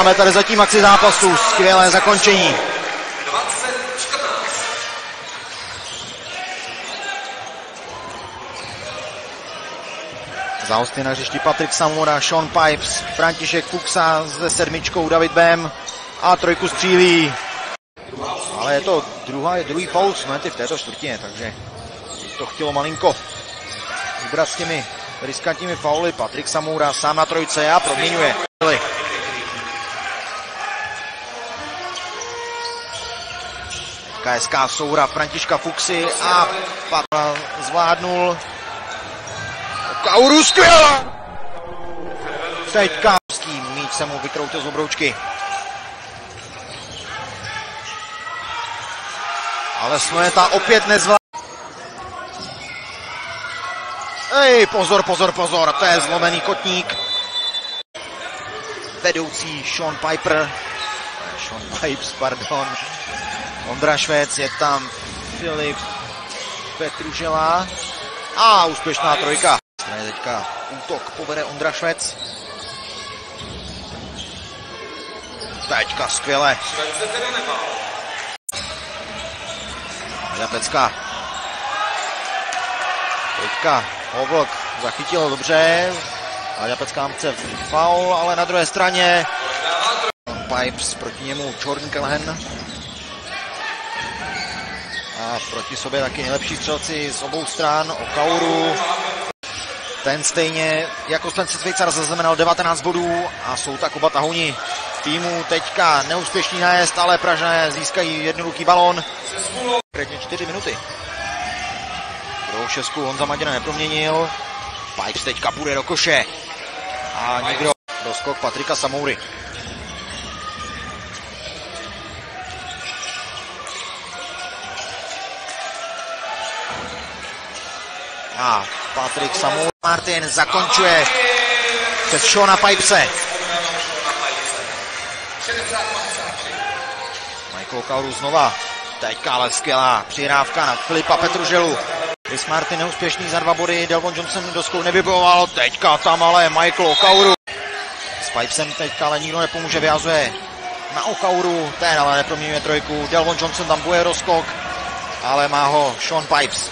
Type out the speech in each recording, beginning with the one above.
Máme tady zatím akci zápasu, skvělé zakončení. Za hosty na hřišti Patrik Samoura, Sean Pipes, František Fuchsa se 7, David Bem a 3 střílí. Ale je to druhý faul Smety v této čtvrtině, takže to chtělo malinko vybrat s těmi riskantními fauly. Patrik Samoura sám na 3 a proměňuje. KSK Soura Františka Fuchsy a Patra zvládnul. Kauru skvělá! Teďka míč se mu vykroutil z obroučky. Ale Smeta opět nezvládl. Ej, pozor, to je zlomený kotník. Vedoucí Sean Pipes, pardon. Ondra Švec, je tam Filip Petružela a úspěšná 3. Teďka útok povede Ondra Švec. Teďka skvěle. Pecka. Teďka Ovlk zachytil dobře. Láďa Pecka nám chce faul, ale na druhé straně Pipes, proti němu Jordan Callahan. A proti sobě taky nejlepší střelci z obou stran. Okauru. Ten stejně jako Spencer Švejcar zaznamenal 19 bodů a jsou tak oba tahouni týmu. Teďka neúspěšný nájezd, ale Pražané získají jednoduchý balón. Konkrétně 4 minuty. Druhou 6 Honza Maděna neproměnil. Pipes teďka půjde do koše. A někdo doskok Patrika Samoury. A Patrik Samoura Martin zakončuje přes Seana Pipese. Michael Kauru znova. Teďka ale skvělá přihrávka na Filipa Petruželu. Chris Martin neúspěšný za 2 body. Delvon Johnson doskou nevybojoval. Teďka tam ale Michael Kauru. S Pipesem teďka ale nikdo nepomůže. Vyhazuje na Okauru. Ten ale neproměňuje 3. Delvon Johnson tam buje rozkok. Ale má ho Sean Pipes.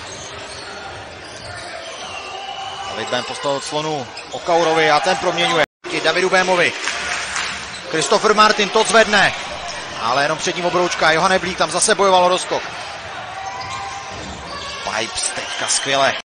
David Bem postavil slonu Okaurovi a ten proměňuje Davidu Bémovi. Christopher Martin to zvedne, ale jenom před ním obroučka. Johan Neblík tam zase bojoval o rozkok. Pipes teďka skvěle.